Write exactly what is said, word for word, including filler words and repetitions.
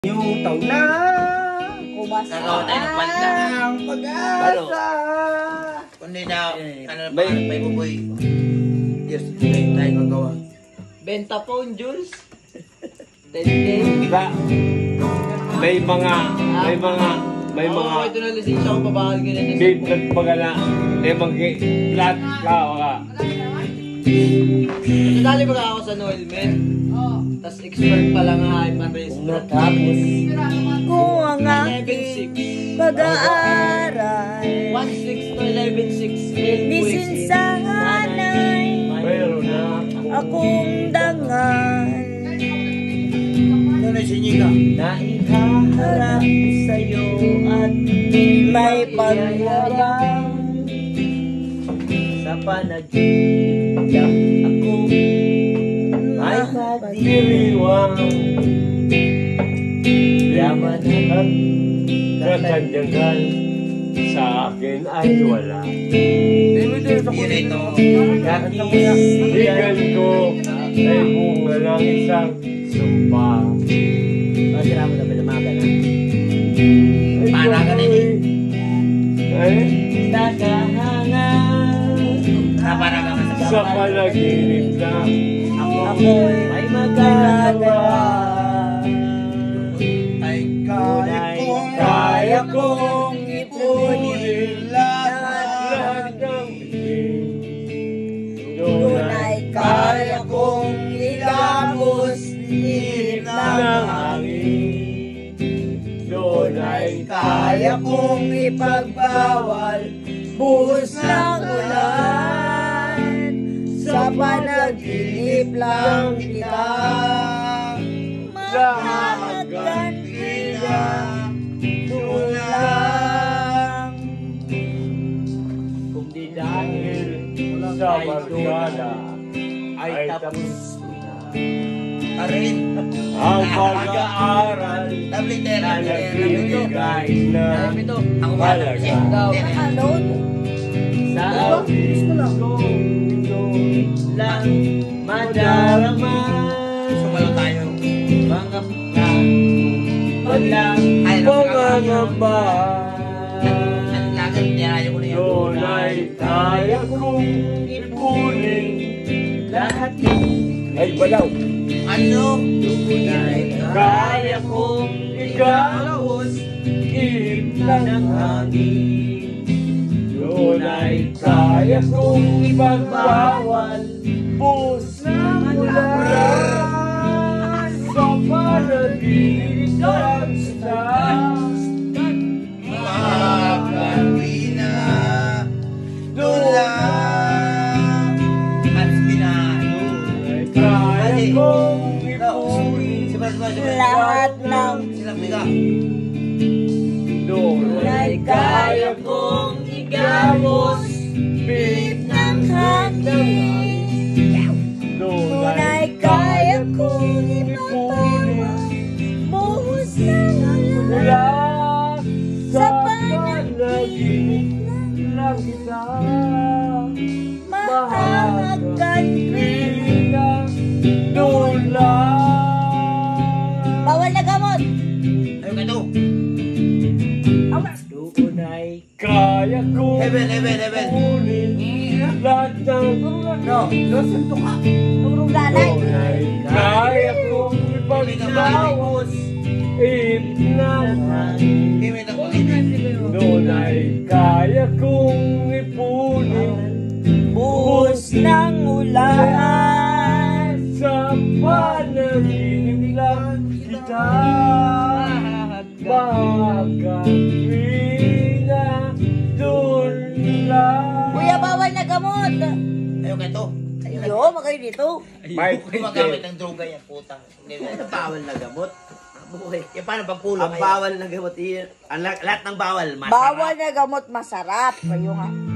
Yung taon na Kumasa Nakaw tayo ng panta. ang pag-asa. Kundi na, ano na pa, may buboy. Years tayo tayo gagawa. Benta phone, Jules. ten K. Diba? May mga, may mga, may Oo, mga ito na lisensya ko, babakal ka na. date at pagala, eh mag-flat ka, wala. Nadali ba ako sa Noel, men? Oo. Tapos expert pa lang ha, hype race. Natapos kung ang eleven six. pag-aaral one six to eleven six. Bisinsanay Mayroon na akong dangal Ano na sinyika? Naiharap sa'yo at may pagharap sa panaginip lang ako ay diriwang yaman at katanyagan sa akin ay wala. Yun ito. Higan ko ay bunga ng isang sumpa. Masira mo na pinamaga na Para ka na eh. Ay, Nakahanga Para ka na sa sa panaginip lang. ako'y may magagawa Ay Tunay kaya kong ipunin lahat Lahat ng bigay. Tunay kaya kong ilamos ihip ng ng hangin Doon ay Kaya kong ipagbawal buhos ng ulan Sa panaginip lang kita Mahalagan na tulang kung di dahil sa barkada ay tapos na Arin. ang pag-aaral Lovely ten. na nagbibigay na Alam ito. Ako ba? Talaga. Daw. Ano? sa atin ko ito Lang madarama Sumalo tayo. Mga na walang Ay, pangangamba Ang lagat niya. Ayaw ko na yan. doon ay kaya kong ipunin lahat ay balaw Ano? tunay kaya kong ikahos ihip ng hangin doon ay kaya kong ipagbawal buhos ng ulan sa panaginip lang sa Magkawina. Dulang. At pinano. kaya kong ipunin Lahat ng Sila biga. doon tunay kaya kong igamos ihip ng hangin Tunay kaya kong ipagbawal buhos ng ulan mula Sa sa panaginip panaginip lang kita Mahalagan Mahalaga doon lang Bawal na gamot Ayaw ka ito. Tunay kaya kong Heaven, heaven, heaven. ipunin lahat ng No, losan to ka. Turong nanay tunay kaya kong ipagbawal ihip ng hangin Himit ang pag-ibig. doon ay kaya kong ipunin Buhos ng ulan sa panaginip lang kita magkakawina doon lang. Kuya, bawal na gamot Ayaw ka ito. Ayo, magayo dito May Huwag magamit ng droga yan, putang. Hindi mo. Ang bawal na gamot. Buhay. Yung paano pagkulang Ang bawal na gamot, i- ang la- lahat ng bawal, masarap. Bawal na gamot, masarap Kayo nga